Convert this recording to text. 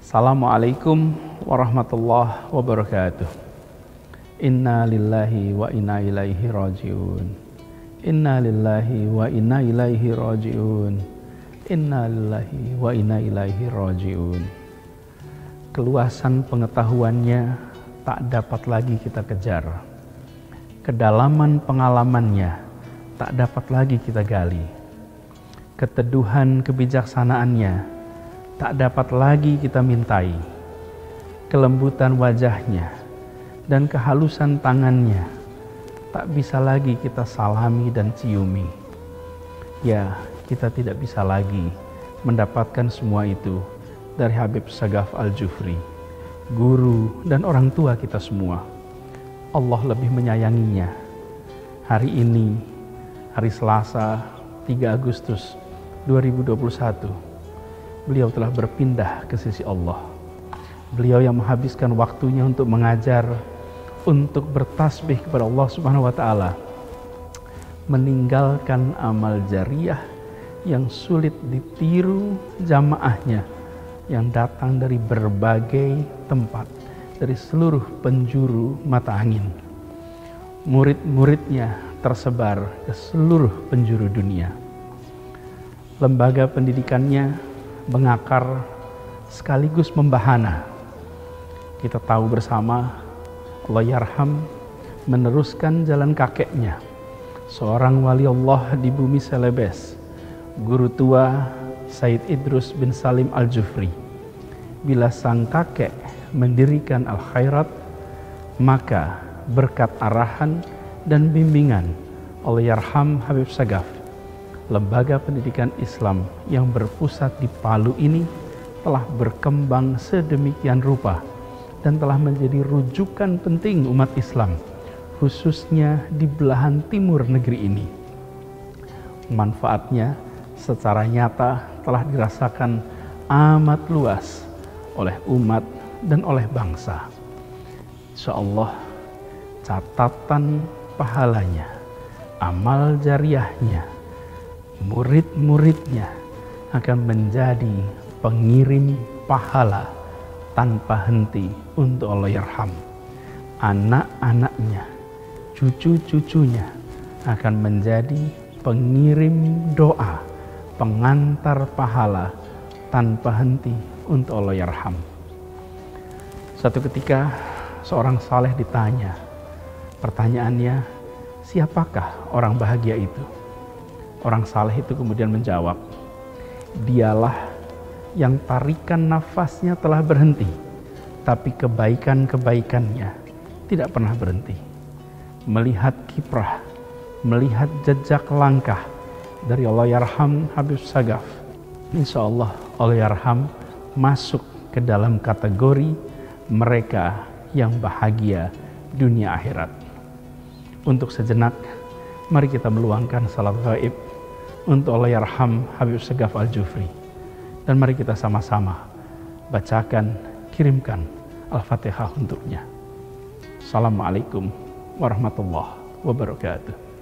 Assalamualaikum warahmatullahi wabarakatuh. Inna lillahi wa inna ilaihi raji'un. Inna lillahi wa inna ilaihi raji'un. Inna lillahi wa inna ilaihi raji'un. Keluasan pengetahuannya tak dapat lagi kita kejar. Kedalaman pengalamannya tak dapat lagi kita gali. Keteduhan kebijaksanaannya tak dapat lagi kita mintai. Kelembutan wajahnya dan kehalusan tangannya tak bisa lagi kita salami dan ciumi. Ya, kita tidak bisa lagi mendapatkan semua itu dari Habib Sagaf Al-Jufri, guru dan orang tua kita semua. Allah lebih menyayanginya. Hari ini, hari Selasa 3 Agustus 2021, beliau telah berpindah ke sisi Allah. Beliau yang menghabiskan waktunya untuk mengajar, untuk bertasbih kepada Allah Subhanahu wa Ta'ala, meninggalkan amal jariah yang sulit ditiru jamaahnya yang datang dari berbagai tempat, dari seluruh penjuru mata angin. Murid-muridnya tersebar ke seluruh penjuru dunia. Lembaga pendidikannya mengakar sekaligus membahana. Kita tahu bersama, Allahyarham meneruskan jalan kakeknya, seorang wali Allah di bumi Celebes, guru tua Said Idrus bin Salim Al-Jufri. Bila sang kakek mendirikan Al-Khairat, maka berkat arahan dan bimbingan Allahyarham Habib Sagaf, lembaga pendidikan Islam yang berpusat di Palu ini telah berkembang sedemikian rupa dan telah menjadi rujukan penting umat Islam, khususnya di belahan timur negeri ini. Manfaatnya secara nyata telah dirasakan amat luas oleh umat dan oleh bangsa. Insyaallah, catatan pahalanya, amal jariahnya, murid-muridnya akan menjadi pengirim pahala tanpa henti untuk Allahyarham. Anak-anaknya, cucu-cucunya akan menjadi pengirim doa, pengantar pahala tanpa henti untuk Allahyarham. Suatu ketika seorang saleh ditanya, pertanyaannya, siapakah orang bahagia itu? Orang saleh itu kemudian menjawab, dialah yang tarikan nafasnya telah berhenti, tapi kebaikan-kebaikannya tidak pernah berhenti. Melihat kiprah, melihat jejak langkah dari Allahyarham Habib Sagaf, insyaallah Allahyarham masuk ke dalam kategori mereka yang bahagia dunia akhirat. Untuk sejenak, mari kita meluangkan salat gaib untuk Allahyarham Habib Sagaf Al-Jufri. Dan mari kita sama-sama bacakan, kirimkan Al-Fatihah untuknya. Assalamualaikum warahmatullahi wabarakatuh.